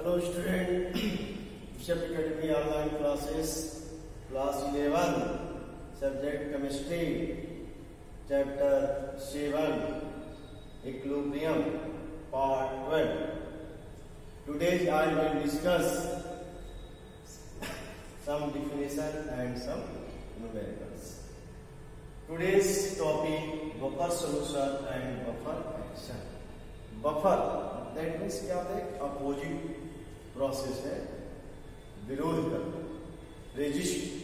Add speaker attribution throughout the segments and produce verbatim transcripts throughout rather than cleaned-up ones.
Speaker 1: Hello student, Bishop Academy online classes, class eleven, subject chemistry, chapter seven, equilibrium, part twelve. Today I will discuss some definition and some numericals. Today's topic buffer solution and buffer action. Buffer that means क्या होता है? Opposite process है, विरोध करना, resist.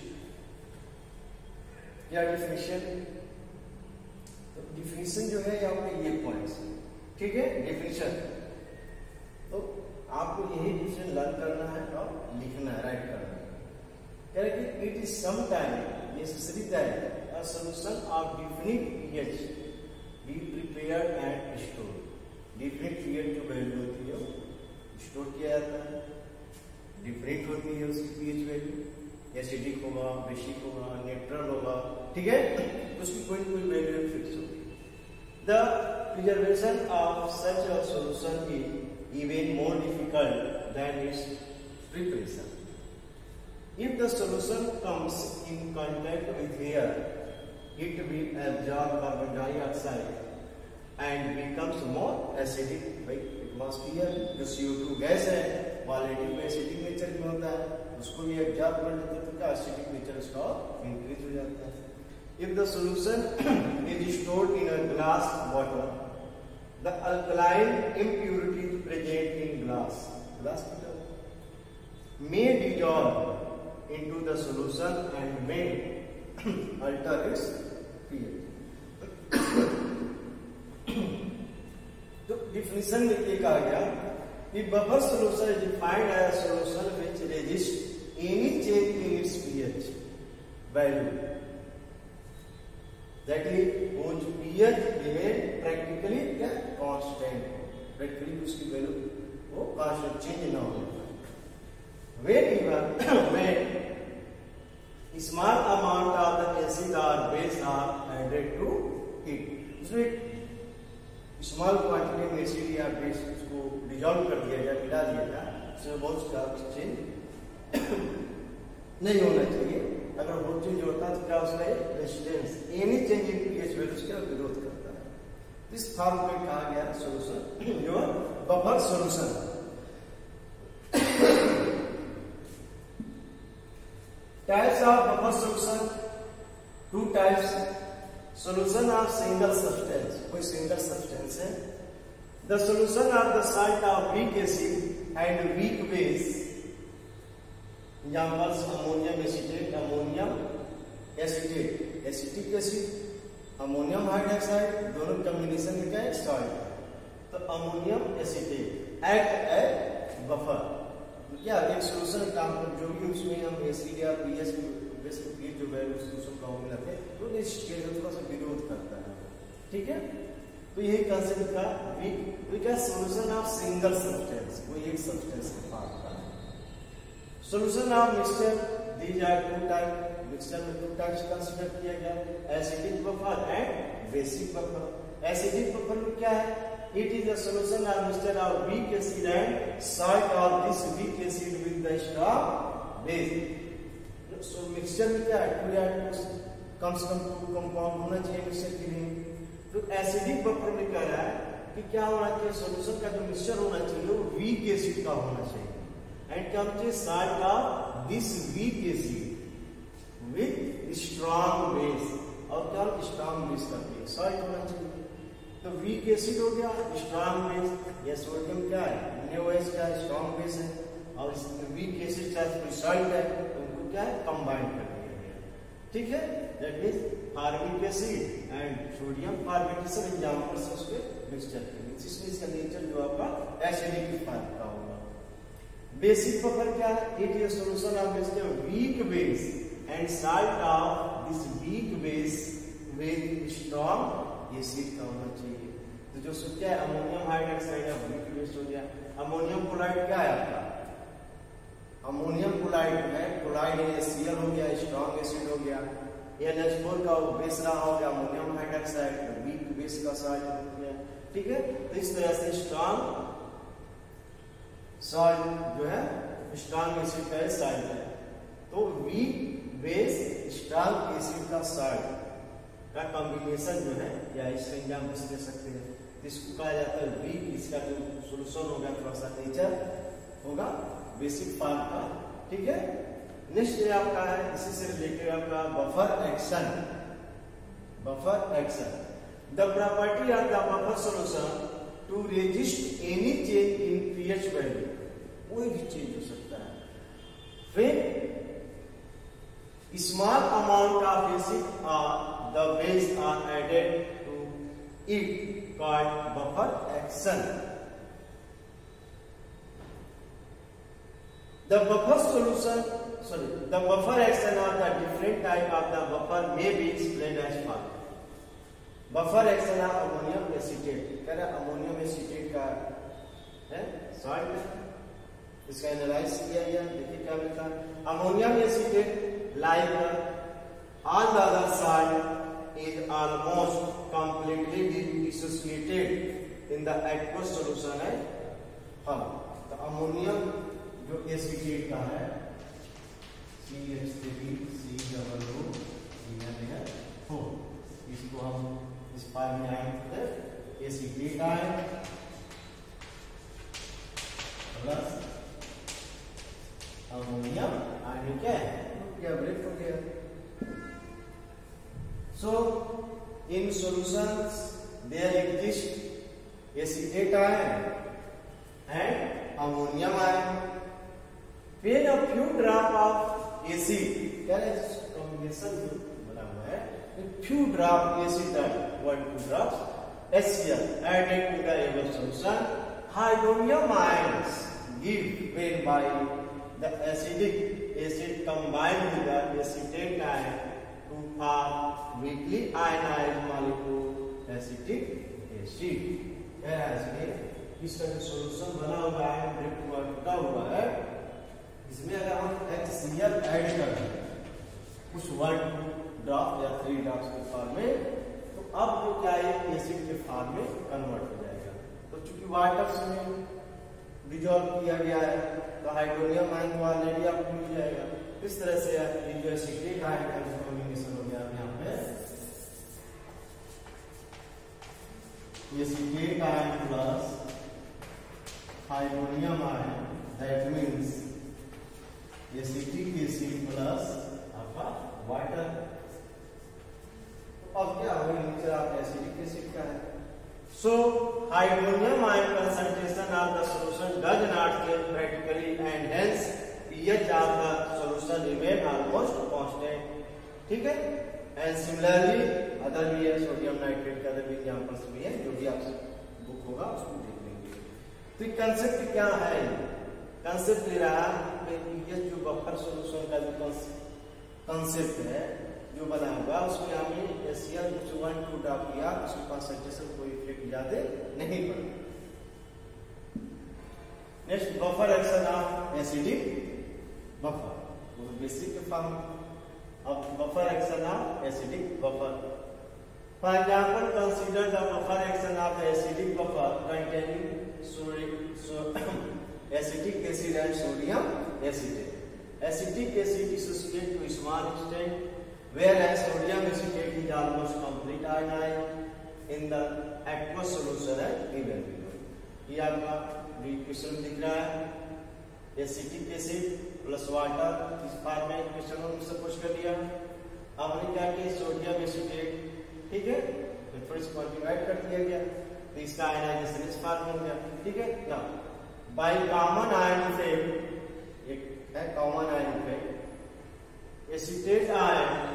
Speaker 1: क्या definition? तो definition जो है यहाँ पे ये पॉइंट्स, ठीक है. डिफिनेशन तो आपको यही डिफिनेशन लर्न करना है और लिखना है, राइट करना है. कह रहे कि it is some time necessary that a solution of definite pH be prepared and stored. Different pH जो वैल्यू होती है स्टोर किया जाता है. डिफरेंट होती है उसकी पीएच वैल्यू, एसिडिक होगा, बेसिक होगा, न्यूट्रल होगा, ठीक है. उसकी कोई कोई वैल्यू फिक्स होगी. The preservation of such a solution is even more difficult than its preparation. If the solution comes in contact with air, it will absorb carbon dioxide and becomes more acidic. भाई atmosphere जो C O two gas है already में acidic nature में होता है, उसको भी absorb कर लेते तो क्या एसिडिक नेचर उसका इंक्रीज हो जाता है. If the solution is stored in a glass water, the alkaline impurity present in glass glass water may dissolve into the solution and may alter its pH. तो definition में ये कहा गया कि buffer solution is defined as a solution which resist any change in its pH value. That is वो जो pH remain practically क्या constant, practically उसकी वैल्यू वो कांस्टेंट चेंज ना हो. When even when small amount of the acid or base are added to it. उसमें small quantity में acid या बेस उसको डिजॉल्व कर दिया जाए, मिला दिया जाए, उसमें बहुत का चेंज नहीं होना चाहिए. अगर बहुत चेंज होता तो क्या उसका resistance any change in pH value उसका विरोध करता है. इस फॉर्म में कहा गया सॉल्यूशन जो buffer solution. Types of buffer solution, two types. Solution of single substance, कोई single substance है. The solution of the salt of weak acid and weak base. Examples: ammonium acetate, ammonium acetate, acetic acid, ammonium hydroxide, दोनों combination में क्या है? Salt. तो ammonium acetate act as buffer. क्या एक solution काम जो भी उसमें हम एसिड या पीएच बेस की जो वैल्यू सॉल्यूशन का मिलाते हैं तो इस स्टेज में थोड़ा सा विरोध करता है, ठीक है. तो यही कंसेप्ट का वीक वीक है सॉल्यूशन ऑफ सिंगल सब्सटेंस, वो एक सब्सटेंस के पार्ट का है. Solution of mixture, these are two type. Mixture में टू टाइप्स कंसीडर किया गया, acidic buffer and basic buffer. Acidic buffer में क्या है? It is a solution of mixture of weak acid and salt of this weak acid with the strong base. So mixture में क्या है? To या कम से कम टू कंपाउंड होना चाहिए मिक्सचर के लिए. तो एसिडिक बफर में कह रहा है कि क्या होना चाहिए? सॉल्यूशन का जो मिक्सचर होना चाहिए वो वीक एसिड का होना चाहिए एंड क्या होना चाहिए? Salt of this weak acid with strong base. और क्या स्ट्रॉन्ग बेस का साल्ट होना चाहिए. तो वीक एसिड हो गया, स्ट्रॉन्ग बेस. ये सोडियम क्या है? NaOH का स्ट्रॉन्ग बेस है और इसमें वीक एसिड का सॉल्ट है, तो उनको क्या है? कंबाइन कर दिया गया, ठीक है. That means formic acid and sodium formate सब एग्जांपल्स है उसके मिक्सचर के. इसमें इसका नेचर जो आपका एसिडिक फॉर्म का होगा. बेसिक बफर क्या है? It is a solution of mixture weak base and salt of this weak base with strong acid का होना चाहिए. तो जो सूख क्या है? अमोनियम हाइड्रोक्साइड या वीक बेस हो गया. अमोनियम क्लोराइड क्या है आपका? अमोनियम क्लोराइड है, क्लोराइड HCl हो गया, स्ट्रॉन्ग एसिड हो गया. एन एच फोर का बेस रहा हो गया अमोनियम हाइड्रोक्साइड, वीक बेस का सॉल्ट हो गया, ठीक है. तो इस तरह से स्ट्रॉन्ग सॉल्ट जो है स्ट्रॉन्ग एसिड का साल्ट है, तो वीक बेस स्ट्रॉन्ग एसिड का साल्ट का कॉम्बिनेशन जो है या इस संज्ञा में दे सकते हैं, इसको कहा जाता है वीक। इसका जो सोल्यूशन होगा थोड़ा सा नेचर होगा बेसिक फॉर्म का, ठीक है। नेक्स्ट ये आपका है, इसी से रिलेटेड आपका buffer action. Buffer action, the property of the buffer solution to resist any change in pH value, कोई भी चेंज हो सकता है। फिर स्मॉल अमाउंट ऑफ एसिड और the base are added to it called buffer action. The buffer solution, sorry, the buffer action of the different type of the buffer may be explained as follows. Buffer action of ammonium acetate, कह रहा ammonium acetate का है salt, इसका analyse किया गया, देखिए क्या मिलता है। Ammonium acetate like all the other salt is almost completely dissociated in the aqueous solution है हम। तो अमोनियम जो एसिटेट का है C H three C double O है फोर, इसको हम इस पार में आए एसिटेट आए प्लस अमोनियम आने क्या है क्या ब्रेक हो गया। So, in solutions there exist acetate ion and ammonium ion. When a few drop of acid, क्या है combination बना हुआ है, a few drop acid one two drops HCl added to the above solution, hydronium ions give when by the acidic acid combined with the acetate ion to form weakly ionized molecule acetic acid। क्या है इसमें, इसका जो solution बना हुआ है drift हुआ टूटा हुआ है, इसमें अगर हम HCl ऐड कर दें उस वन ड्रॉप या थ्री ड्रॉप्स के फॉर्म में, तो अब जो क्या है एसिड के फॉर्म में कन्वर्ट हो जाएगा। तो चूंकि वाटर्स में डिजॉल्व किया गया है तो हाइड्रोनियम आयन को ऑलरेडी आपको मिल जाएगा। इस तरह से ये जो एसिटेट आयन का कॉम्बिनेशन हो गया यहाँ पे acetate ion plus hydronium ion, that means acetic acid plus आपका वाटर। तो अब क्या होगा नीचे आप एसिटिक एसिड का है। So hydronium ion concentration of the solution does not change practically and hence pH of the solution remain almost constant, ठीक है। And similarly अदर भी है, सोडियम नाइट्रेट का अदर भी एग्जांपल्स भी है, जो भी आप बुक होगा उसको देख लेंगे। तो ये कंसेप्ट क्या है, कंसेप्ट ले रहा है ये जो बफर सॉल्यूशन का जो कंसेप्ट है जो बना हुआ उसमें हमें एशिया जो वन टू ड्रॉप किया उसके कंसंट्रेशन कोई इफेक्ट ज्यादा नहीं पड़ा। Next buffer action of acidic buffer, वो बेसिक फॉर्म। अब buffer action of acidic buffer, for example consider the buffer action of acidic buffer containing acetic acid and sodium acetate. Acetic acid dissociate to small extent whereas sodium acetate is almost complete ionized in the aqueous solution at given below। ये आपका equation दिख रहा है, acetic acid plus water इस form में equation में suppose कर दिया। अब हमने क्या किया सोडियम एसिटेट, ठीक है, तो थोड़ी सी क्वांटिफाइड कर दिया गया तो इसका आयनाइजेशन इस फॉर्म में हो गया, ठीक है ना। बाय कॉमन आयन इफेक्ट, एक है common ion effect, acetate ion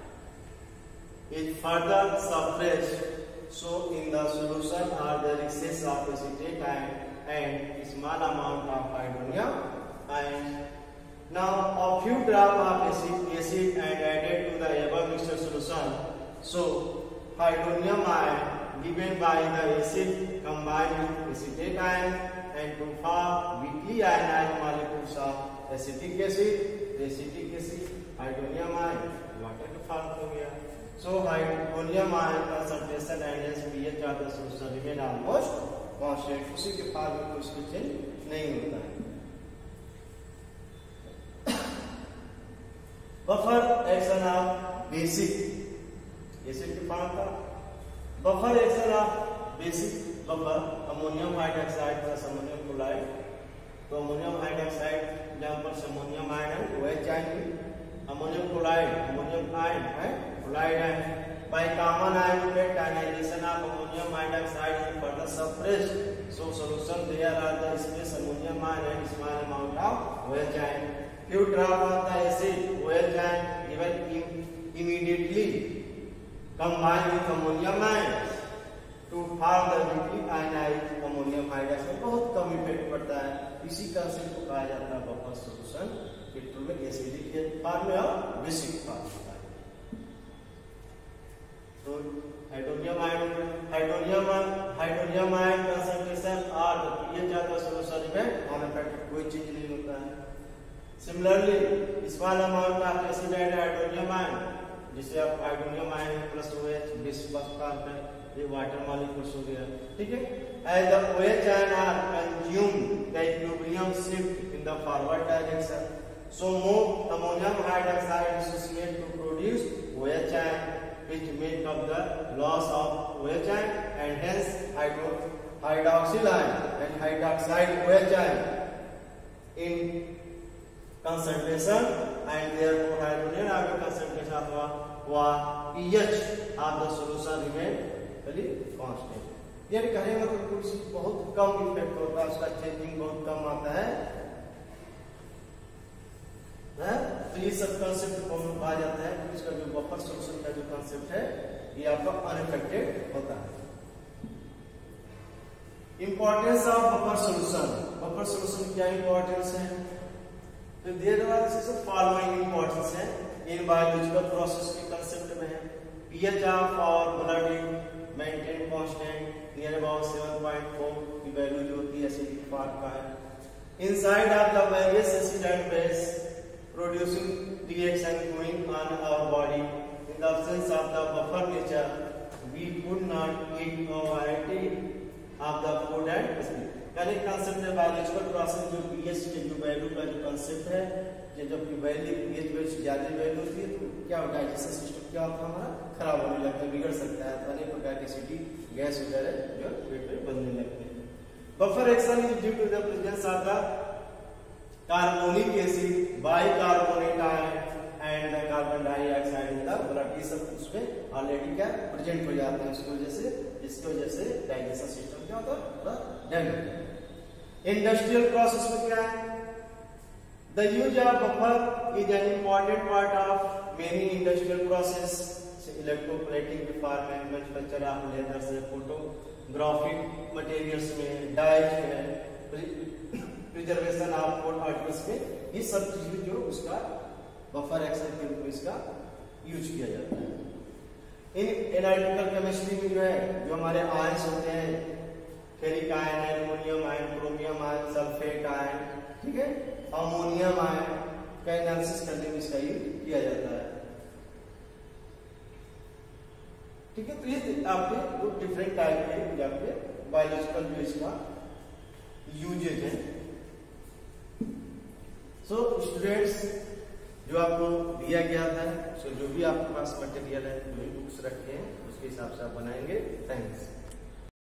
Speaker 1: is further suppressed, so in the solution are the excess of acetate ion and small amount of hydronium ion. Now a few drop of acid, acid and added to the above mixture solution, so hydronium ion given by the acid combined with acetate ion and to form weakly ionized molecules of acetic acid, acetic acid hydronium ion water के form हो गया। So hydronium ion concentration and as pH of the solution remain almost constant, उसी के form में कुछ change नहीं होता है। Buffer action of basic, basic के फॉर्म का buffer action of basic buffer ammonium hydroxide plus ammonium chloride. तो अमोनियम हाइड्रोक्साइड जहां पर अमोनियम आयन है वह चाहिए, अमोनियम क्लोराइड अमोनियम आयन है chloride ion by common ion effect ionization of ammonium hydroxide is further suppressed, so solution there are the space ammonium ion and small amount of O H ion. Few drop of the acid O H ion given immediately combine with ammonium ion to form the weakly ionized ammonium hydroxide। बहुत कम effect पड़ता है, इसी concept को कहा जाता है buffer solution. Petrol में acidic form में और बेसिक फॉर्म में। तो hydronium ion hydronium hydronium ion concentration और पीएच ज्यादा सॉल्यूशन में अनअफेक्टेड, कोई चीज नहीं होता है। Similarly small amount of acid and hydronium ion, जिसे आप hydronium ion plus OH base form पे ये वाटर मॉलिक्यूल्स हो गया, ठीक है। As the OH ion are consumed the equilibrium shift in the forward direction, so more ammonium hydroxide associate to produce OH ion which make up the loss of OH ion and hence hydro hydroxyl ion and hydroxide OH ion in concentration and therefore hydrogen ion concentration अथवा वा pH of the solution remain very constant। ये कहने का मतलब बहुत कम effect होता है, उसका चेंजिंग बहुत कम आता है, है? तो ये सब कंसेप्ट को कहा जाता है कि इसका जो बफर सॉल्यूशन का जो कंसेप्ट है ये आपका अनअफेक्टेड होता है। Importance of buffer solution, buffer solution क्या इंपॉर्टेंस है? तो देयर आर सब फॉलोइंग इंपॉर्टेंस है इन बायोलॉजिकल प्रोसेस के कंसेप्ट में है। पीएच ऑफ और blood maintain constant near about seven point four की वैल्यू जो होती है एसिडिक फॉर्म का है। Inside of the various acid and base producing reaction going on our body, in the absence of the buffer nature we could not eat a variety of the food and sleep। यानी concept है biological process जो pH के जो value का जो concept है, जब value pH value से ज्यादा वैल्यू होती है तो क्या होता है, डाइजेशन सिस्टम क्या होता है हमारा खराब होने लगता है, बिगड़ सकता है, अनेक प्रकार की एसिडिक गैस वगैरह जो पेट में बनने लगते हैं। Buffer action is due to the presence of the carbonic acid, bicarbonate ion and carbon dioxide in the blood, ये सब उसमें ऑलरेडी क्या प्रेजेंट हो जाते हैं, उसकी वजह से इसकी वजह से डाइजेशन सिस्टम क्या होता है थोड़ा डैमेज होता है। इंडस्ट्रियल प्रोसेस में क्या है, the use of buffer is an important part of many industrial process, electroplating के फॉर्म में, मैन्युफैक्चर ऑफ लेदर से फोटोग्राफिक मटेरियल्स में, डाइज में, प्रिजर्वेशन ऑफ फूड आर्टिकल्स में, ये सब चीजें जो उसका बफर एक्शन के रूप में इसका यूज किया जाता है। इन एनालिटिकल केमिस्ट्री में जो है जो हमारे आयंस होते हैं, ferric ion, aluminium ion, chromium ion, sulphate ion, ठीक है, अमोनियम आयन का एनालिसिस करने में इसका यूज किया जाता है, ठीक है। तो ये आपके दो डिफरेंट टाइप के आपके बायोलॉजिकल जो इसका यूजेज है। सो स्टूडेंट्स जो आपको दिया गया था, सो जो भी आपके पास मटेरियल है, जो भी बुक्स रखे हैं उसके हिसाब से आप बनाएंगे। थैंक्स।